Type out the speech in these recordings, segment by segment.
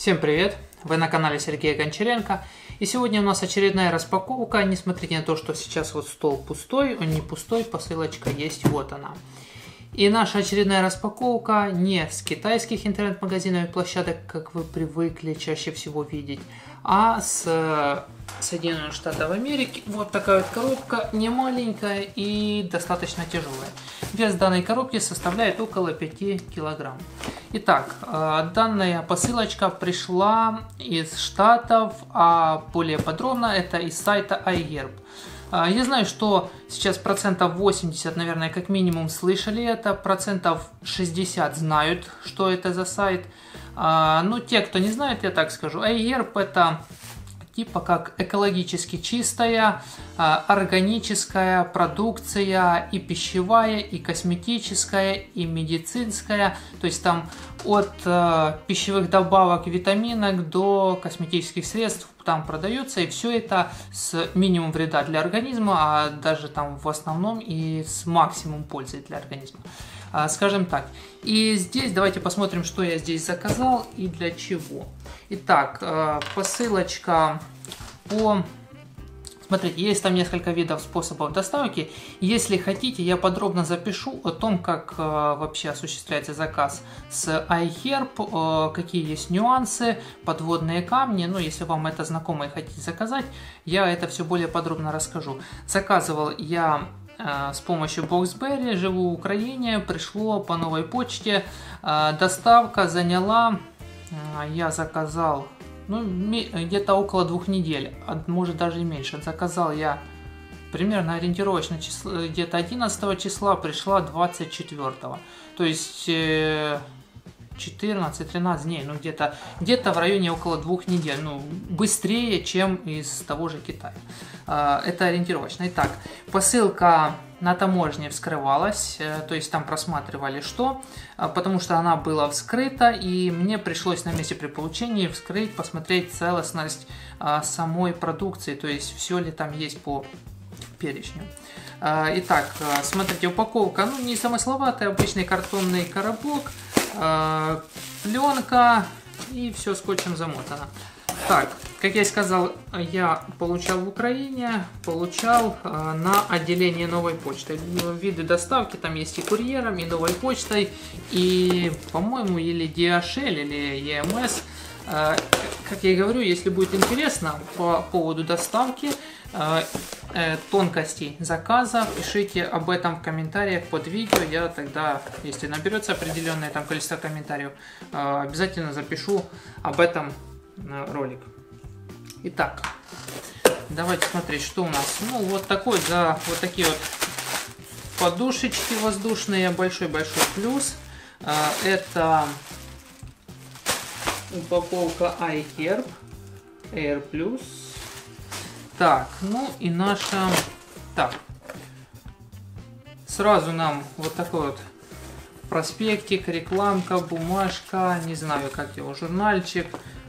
Всем привет! Вы на канале Сергея Гончаренко. И сегодня у нас очередная распаковка. Не смотрите на то, что сейчас вот стол пустой. Он не пустой, посылочка есть, вот она. И наша очередная распаковка не с китайских интернет-магазинов и площадок, как вы привыкли чаще всего видеть, а с Соединенных Штатов Америки. Вот такая вот коробка, не маленькая и достаточно тяжелая. Вес данной коробки составляет около 5 килограмм. Итак, данная посылочка пришла из Штатов, а более подробно это из сайта iHerb. Я знаю, что сейчас процентов 80, наверное, как минимум слышали это, процентов 60 знают, что это за сайт. Но те, кто не знает, я так скажу, iHerb это типа как экологически чистая, органическая продукция и пищевая, и косметическая, и медицинская. То есть там от пищевых добавок, витаминок до косметических средств там продается, и все это с минимум вреда для организма, а даже там в основном и с максимум пользы для организма. Скажем так. И здесь давайте посмотрим, что я здесь заказал и для чего. Итак, посылочка по... Смотрите, есть там несколько видов способов доставки. Если хотите, я подробно запишу о том, как вообще осуществляется заказ с iHerb, какие есть нюансы, подводные камни. Ну, если вам это знакомо и хотите заказать, я это все более подробно расскажу. Заказывал я с помощью Boxberry, живу в Украине, пришло по новой почте. Доставка заняла, я заказал, ну, где-то около 2 недель, может даже и меньше. Заказал я примерно ориентировочно где-то 11 числа, пришла 24. То есть 14-13 дней, ну где-то в районе около 2 недель, ну быстрее, чем из того же Китая. Это ориентировочно. Итак, посылка на таможне вскрывалась, то есть там просматривали что, потому что она была вскрыта, и мне пришлось на месте при получении вскрыть, посмотреть целостность самой продукции, то есть все ли там есть по перечню. Итак, смотрите, упаковка, ну не замысловатая, обычный картонный коробок, пленка и все скотчем замотано. Так, как я и сказал, я получал в Украине, получал на отделении новой почты. Виды доставки там есть и курьером, и новой почтой, и, по-моему, или DHL, или EMS. Как я и говорю, если будет интересно по поводу доставки, тонкостей заказа, пишите об этом в комментариях под видео. Я тогда, если наберется определенное там количество комментариев, обязательно запишу об этом ролик. Итак, давайте смотреть, что у нас. Ну, вот такой, да, вот такие вот подушечки воздушные, большой-большой плюс. Это упаковка iHerb Air Plus. Так, ну и наша... Так, сразу нам вот такой вот проспектик, рекламка, бумажка, не знаю, как его, журнальчик.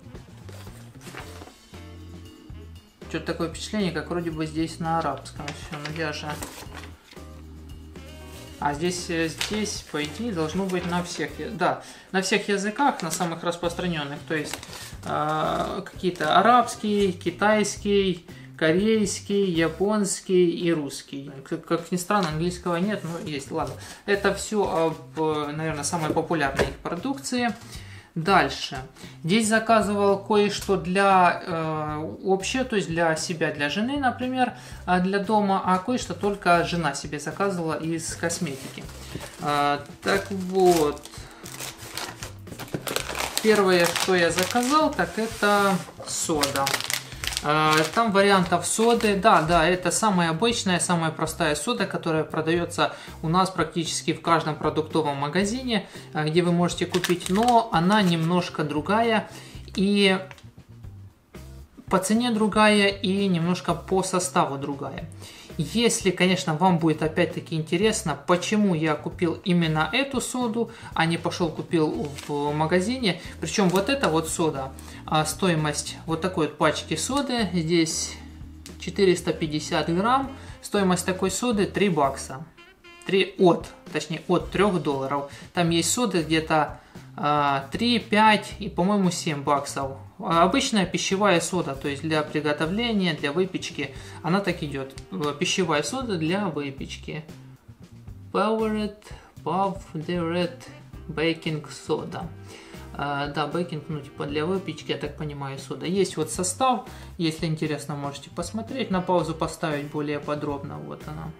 Что-то такое впечатление, как вроде бы здесь на арабском все, но я же... А здесь, по идее, должно быть на всех, да, на всех языках, на самых распространенных, то есть какие-то арабский, китайский, корейский, японский и русский. Как ни странно, английского нет, но есть, ладно. Это все об, наверное, самой популярной их продукции. Дальше. Здесь заказывал кое-что для общего, то есть для себя, для жены, например, для дома, а кое-что только жена себе заказывала из косметики. Так вот. Первое, что я заказал, так это сода. Там вариантов соды, да, это самая обычная, самая простая сода, которая продается у нас практически в каждом продуктовом магазине, где вы можете купить, но она немножко другая и по цене другая, и немножко по составу другая. Если, конечно, вам будет опять-таки интересно, почему я купил именно эту соду, а не пошел купил в магазине. Причем вот эта вот сода, стоимость вот такой вот пачки соды, здесь 450 грамм, стоимость такой соды 3 бакса. Точнее от $3. Там есть соды где-то 3, 5 и, по-моему, 7 баксов. Обычная пищевая сода, то есть для приготовления, для выпечки, она так идет. Пищевая сода для выпечки. Powdered baking soda. Да, бейкинг, ну типа для выпечки, я так понимаю, сода. Есть вот состав, если интересно, можете посмотреть, на паузу поставить более подробно, вот она.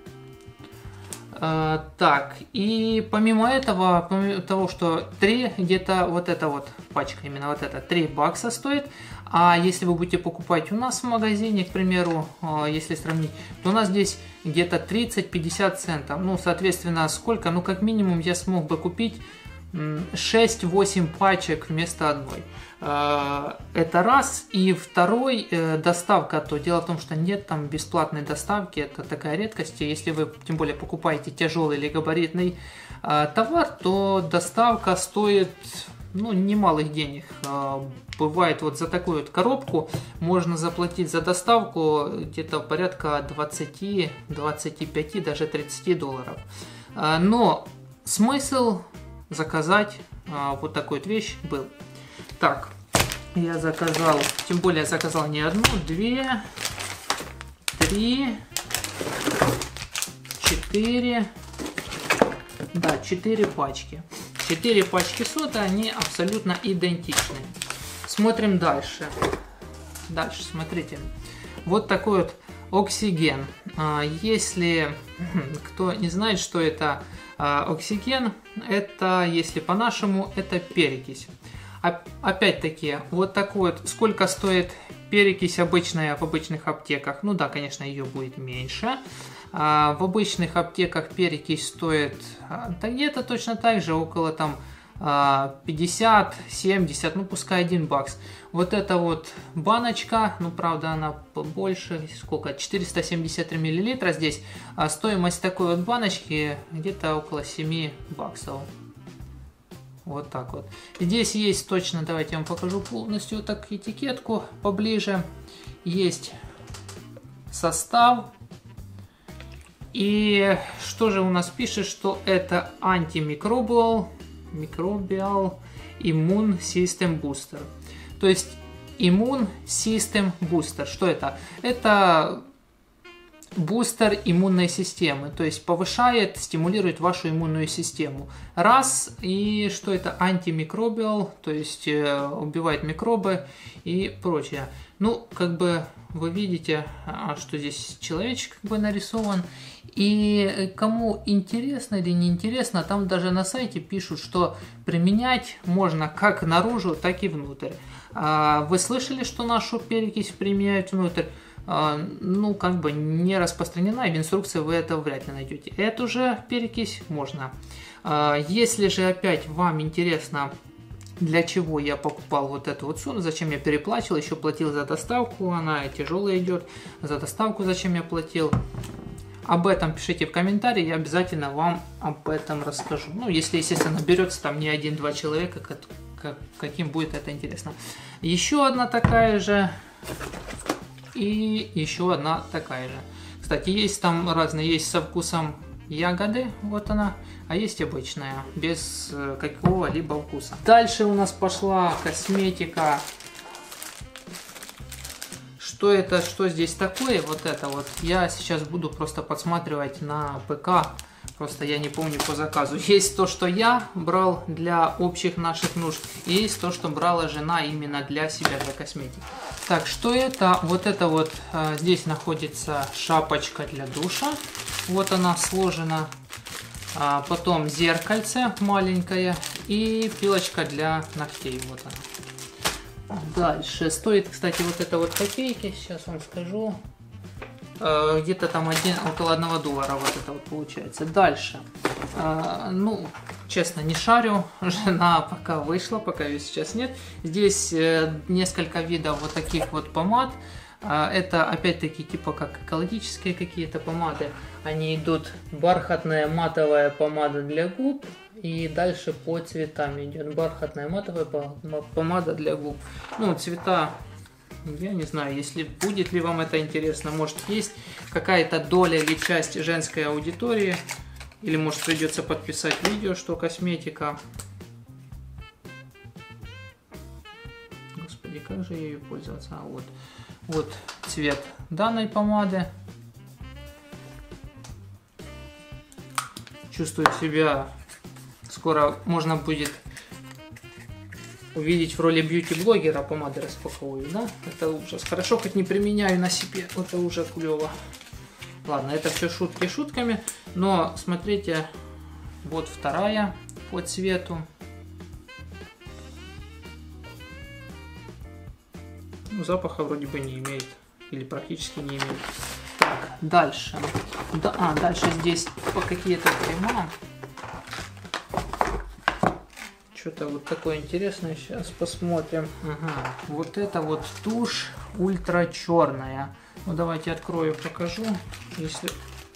Так, и помимо этого, помимо того, что 3, где-то вот эта вот пачка, именно вот эта, 3 бакса стоит, а если вы будете покупать у нас в магазине, к примеру, если сравнить, то у нас здесь где-то 30-50 центов, ну, соответственно, сколько, ну, как минимум я смог бы купить 6-8 пачек вместо одной. Это раз. И второй, доставка, то дело в том, что нет там бесплатной доставки, это такая редкость. Если вы тем более покупаете тяжелый или габаритный товар, то доставка стоит, ну, немалых денег. Бывает вот за такую вот коробку можно заплатить за доставку где-то порядка 20, 25, даже 30 долларов. Но смысл заказать вот такую вот вещь был. Так, я заказал, тем более я заказал не одну, 2, 3, 4, да, 4 пачки. 4 пачки соды, они абсолютно идентичны. Смотрим дальше. Дальше, смотрите. Вот такой вот оксиген. Если кто не знает, что это оксиген, это, если по-нашему, это перекись. Опять-таки, вот такой вот, сколько стоит перекись обычная в обычных аптеках? Ну да, конечно, ее будет меньше. В обычных аптеках перекись стоит где-то точно так же, около там 50-70, ну пускай 1 бакс. Вот эта вот баночка, ну правда она побольше, сколько, 473 мл здесь. Стоимость такой вот баночки где-то около 7 баксов. Вот так вот. Здесь есть точно, давайте я вам покажу полностью так этикетку поближе. Есть состав. И что же у нас пишет, что это антимикробиал Immune System Booster. То есть Immune System Booster. Что это? Это бустер иммунной системы, то есть повышает, стимулирует вашу иммунную систему. Раз, и что это антимикробиал, то есть убивает микробы и прочее. Ну, как бы вы видите, что здесь человечек как бы нарисован. И кому интересно или не интересно, там даже на сайте пишут, что применять можно как наружу, так и внутрь. Вы слышали, что нашу перекись применяют внутрь? Ну, как бы не распространена, и в инструкции вы это вряд ли найдете. Эту же перекись можно. Если же опять вам интересно, для чего я покупал вот эту вот соду, зачем я переплачивал, еще платил за доставку, она тяжелая идет, за доставку зачем я платил, об этом пишите в комментарии, я обязательно вам об этом расскажу. Ну, если, естественно, наберется там не 1-2 человека, каким будет это интересно. Еще одна такая же. И еще одна такая же. Кстати, есть там разные, есть со вкусом ягоды, вот она, а есть обычная, без какого-либо вкуса. Дальше у нас пошла косметика. Что это, что здесь такое, вот это вот, я сейчас буду просто подсматривать на ПК. Просто я не помню по заказу. Есть то, что я брал для общих наших нужд. И есть то, что брала жена именно для себя, для косметики. Так, что это? Вот это вот, здесь находится шапочка для душа. Вот она сложена. Потом зеркальце маленькое. И пилочка для ногтей. Вот она. Дальше. Стоит, кстати, вот это вот копейки. Сейчас вам скажу. Где-то там около $1 вот это вот получается. Дальше, ну, честно, не шарю, жена пока вышла, пока ее сейчас нет. Здесь несколько видов вот таких вот помад. Это опять-таки типа как экологические какие-то помады. Они идут бархатная матовая помада для губ. И дальше по цветам идет бархатная матовая помада для губ. Ну, цвета... Я не знаю, если будет ли вам это интересно, может есть какая-то доля или часть женской аудитории, или может придется подписать видео, что косметика. Господи, как же ею пользоваться? А вот, вот цвет данной помады. Чувствую себя, скоро можно будет увидеть в роли бьюти-блогера, помады распаковываю, да? Это ужас. Хорошо, хоть не применяю на себе, это уже клево. Ладно, это все шутки шутками, но смотрите, вот вторая по цвету. Ну, запаха вроде бы не имеет, или практически не имеет. Так, дальше. Да, дальше здесь по какие-то крема. Что-то вот такое интересное. Сейчас посмотрим. Ага. Вот это вот тушь ультра черная. Ну давайте открою, покажу. Если...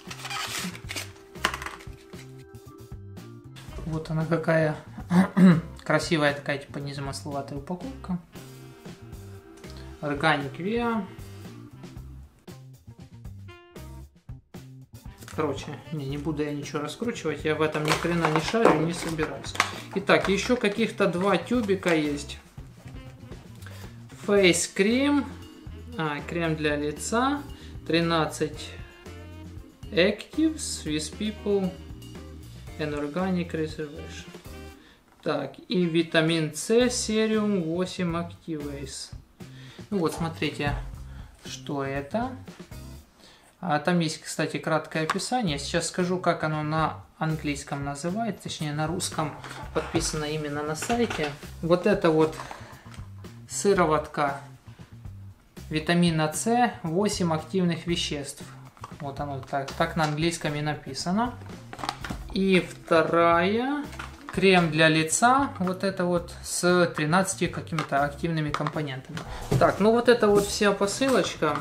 Вот она какая красивая такая, типа незамысловатая упаковка. Organic Via. Короче, не буду я ничего раскручивать, я в этом ни хрена не шарю, не собираюсь. Итак, еще каких-то два тюбика есть. Face Cream, крем для лица, 13 Actives with People and Organic Reservation. Так, и витамин С сериум 8 Activates. Ну вот, смотрите, что это. Там есть, кстати, краткое описание. Сейчас скажу, как оно на английском называется, точнее на русском подписано именно на сайте. Вот это вот сыроватка витамина С, 8 активных веществ. Вот оно так на английском и написано. И вторая, крем для лица, вот это вот с 13 какими-то активными компонентами. Так, ну вот это вот вся посылочка.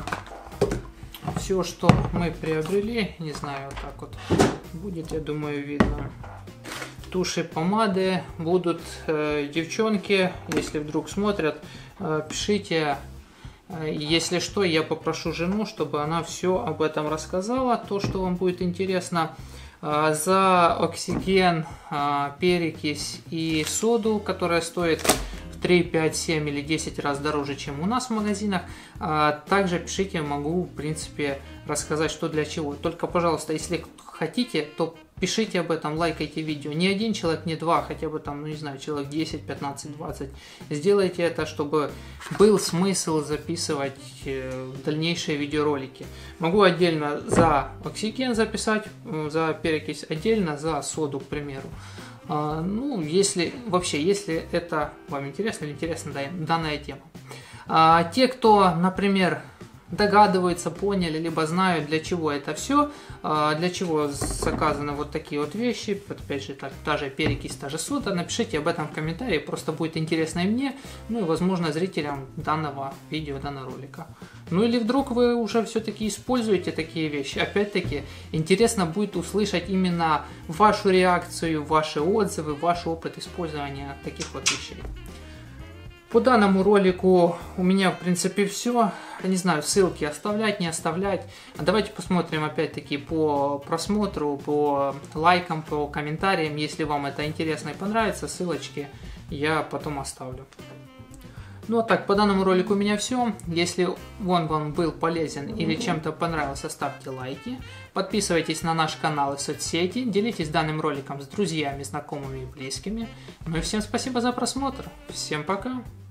Все, что мы приобрели, не знаю, вот так вот будет, я думаю, видно. Туши, помады будут, девчонки, если вдруг смотрят, пишите. Если что, я попрошу жену, чтобы она все об этом рассказала, то, что вам будет интересно. За оксиген, перекись и соду, которая стоит 3, 5, 7 или 10 раз дороже, чем у нас в магазинах. Также пишите, могу, в принципе, рассказать, что для чего. Только, пожалуйста, если хотите, то пишите об этом, лайкайте видео. Не один человек, не два, хотя бы там, ну не знаю, человек 10, 15, 20. Сделайте это, чтобы был смысл записывать дальнейшие видеоролики. Могу отдельно за оксиген записать, за перекись отдельно, за соду, к примеру. Ну, если это вам интересно или интересна данная тема. Те, кто, например, догадываются, поняли, либо знают, для чего это все, для чего заказаны вот такие вот вещи, опять же, та же перекись, та же сода, напишите об этом в комментарии, просто будет интересно и мне, ну и, возможно, зрителям данного видео, данного ролика. Ну или вдруг вы уже все-таки используете такие вещи, опять-таки, интересно будет услышать именно вашу реакцию, ваши отзывы, ваш опыт использования таких вот вещей. По данному ролику у меня, в принципе, все. Не знаю, ссылки оставлять, не оставлять. Давайте посмотрим, опять-таки, по просмотру, по лайкам, по комментариям. Если вам это интересно и понравится, ссылочки я потом оставлю. Ну а так, по данному ролику у меня все. Если он вам был полезен или чем-то понравился, ставьте лайки. Подписывайтесь на наш канал и соцсети. Делитесь данным роликом с друзьями, знакомыми и близкими. Ну и всем спасибо за просмотр. Всем пока.